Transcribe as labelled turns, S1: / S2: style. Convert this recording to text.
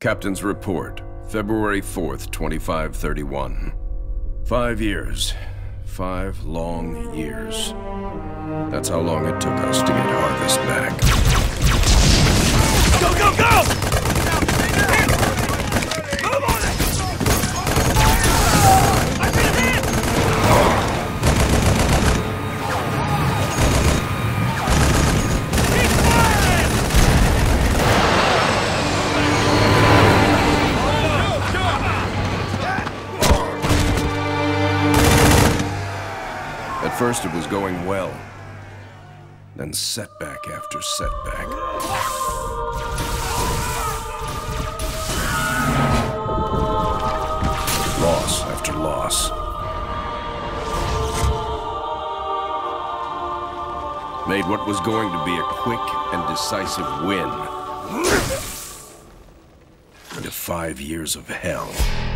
S1: Captain's report, February 4th, 2531. 5 years. 5 long years. That's how long it took us to get Harvest back.
S2: Go, go, go! Move on it! I see him hit! Keep firing!
S1: At first it was going well. Then setback after setback. Loss after loss. Made what was going to be a quick and decisive win into 5 years of hell.